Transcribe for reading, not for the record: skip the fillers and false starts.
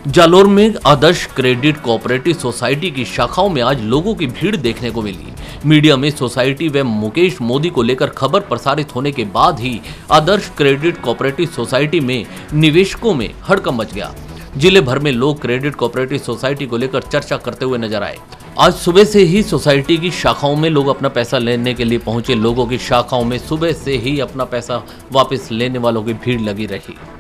जालोर में आदर्श credit cooperative society की शाखाओं में आज लोगों की भीड़ देखने को मिली। मीडिया में सोसाइटी व मुकेश मोदी को लेकर खबर प्रसारित होने के बाद ही आदर्श क्रेडिट कोऑपरेटिव सोसाइटी में निवेशकों में हड़कंप मच गया। जिले भर में लोग क्रेडिट कोऑपरेटिव सोसाइटी को लेकर चर्चा करते हुए नजर आए। आज सुबह से ही सोसाइटी की शाखाओं में लोग अपना पैसा लेने के लिए पहुंचे। लोगों की शाखाओं में सुबह से ही अपना पैसा वापस लेने वालों की भीड़ लगी रही।